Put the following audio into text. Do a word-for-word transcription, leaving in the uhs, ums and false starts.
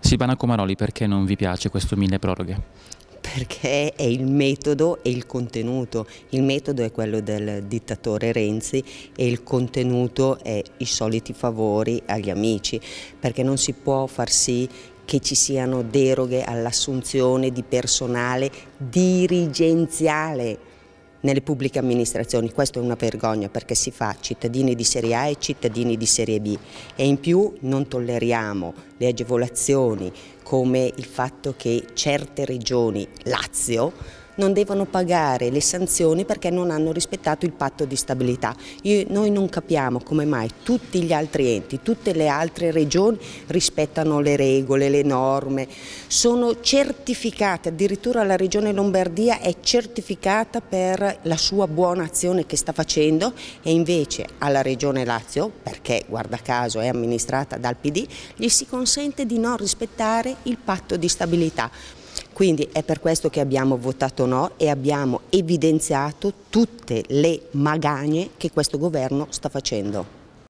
Silvana Comaroli, perché non vi piace questo mille proroghe? Perché è il metodo e il contenuto. Il metodo è quello del dittatore Renzi e il contenuto è i soliti favori agli amici, perché non si può far sì che ci siano deroghe all'assunzione di personale dirigenziale nelle pubbliche amministrazioni. Questo è una vergogna, perché si fa cittadini di serie A e cittadini di serie B, e in più non tolleriamo le agevolazioni come il fatto che certe regioni, Lazio, non devono pagare le sanzioni perché non hanno rispettato il patto di stabilità. Io, noi non capiamo come mai tutti gli altri enti, tutte le altre regioni rispettano le regole, le norme, sono certificate, addirittura la regione Lombardia è certificata per la sua buona azione che sta facendo, e invece alla regione Lazio, perché guarda caso è amministrata dal P D, gli si consente di non rispettare il patto di stabilità. Quindi è per questo che abbiamo votato no e abbiamo evidenziato tutte le magagne che questo governo sta facendo.